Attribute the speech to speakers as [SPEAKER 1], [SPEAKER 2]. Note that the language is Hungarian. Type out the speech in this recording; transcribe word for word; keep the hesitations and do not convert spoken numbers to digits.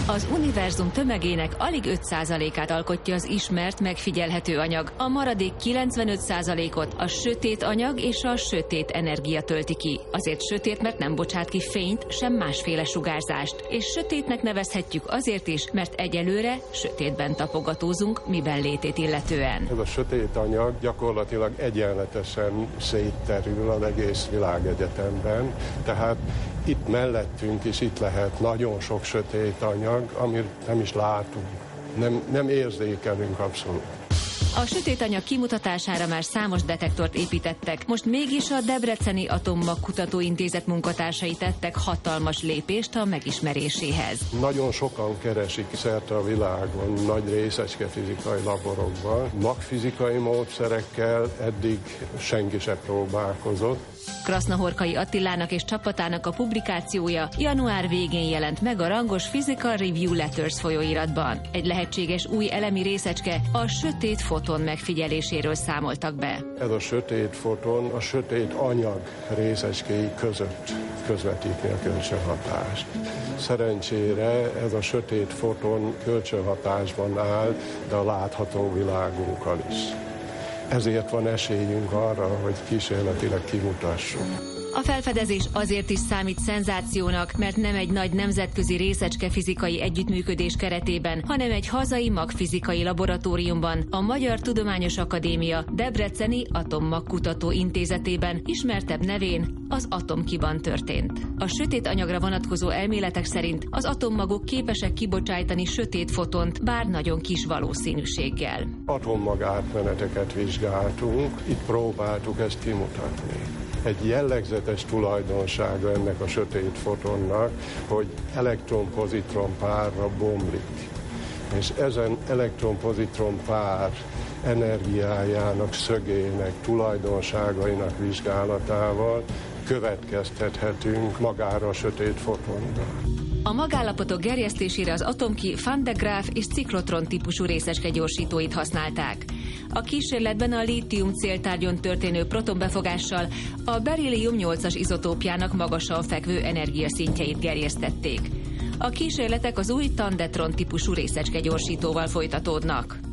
[SPEAKER 1] Az univerzum tömegének alig öt százalékát alkotja az ismert, megfigyelhető anyag. A maradék kilencvenöt százalékot a sötét anyag és a sötét energia tölti ki. Azért sötét, mert nem bocsát ki fényt, sem másféle sugárzást. És sötétnek nevezhetjük azért is, mert egyelőre sötétben tapogatózunk, miben létét illetően.
[SPEAKER 2] Ez a sötét anyag gyakorlatilag egyenletesen szétterül az egész világegyetemben, tehát itt mellettünk is itt lehet nagyon sok sötét anyag, amit nem is látunk, nem, nem érzékelünk abszolút.
[SPEAKER 1] A sötét anyag kimutatására már számos detektort építettek, most mégis a Debreceni Atommag Kutatóintézet munkatársai tettek hatalmas lépést a megismeréséhez.
[SPEAKER 2] Nagyon sokan keresik szerte a világon nagy részecskefizikai laborokban. Magfizikai módszerekkel eddig senki se próbálkozott.
[SPEAKER 1] Krasznahorkai Attilának és csapatának a publikációja január végén jelent meg a rangos Physical Review Letters folyóiratban. Egy lehetséges új elemi részecske, a sötét foton megfigyeléséről számoltak be.
[SPEAKER 2] Ez a sötét foton a sötét anyag részecskéi között közvetíti a kölcsönhatást. Szerencsére ez a sötét foton kölcsönhatásban áll, de a látható világunkkal is. Ezért van esélyünk arra, hogy kísérletileg kimutassuk.
[SPEAKER 1] A felfedezés azért is számít szenzációnak, mert nem egy nagy nemzetközi részecske fizikai együttműködés keretében, hanem egy hazai magfizikai laboratóriumban, a Magyar Tudományos Akadémia Debreceni Atommag Kutatóintézetében, ismertebb nevén az Atomkiban történt. A sötét anyagra vonatkozó elméletek szerint az atommagok képesek kibocsájtani sötét fotont, bár nagyon kis valószínűséggel.
[SPEAKER 2] Atommag átmeneteket vizsgáltunk, itt próbáltuk ezt kimutatni. Egy jellegzetes tulajdonsága ennek a sötét fotonnak, hogy elektron-pozitron párra bomlik. És ezen elektron-pozitron pár energiájának, szögének, tulajdonságainak vizsgálatával következtethetünk magára a sötét fotonra.
[SPEAKER 1] A magállapotok gerjesztésére az atomki Van de Graaff és ciklotron típusú részecske gyorsítóit használták. A kísérletben a lítium céltárgyon történő protonbefogással a berillium nyolcas izotópjának magasan fekvő energiaszintjeit gerjesztették. A kísérletek az új tandetron típusú részecske gyorsítóval folytatódnak.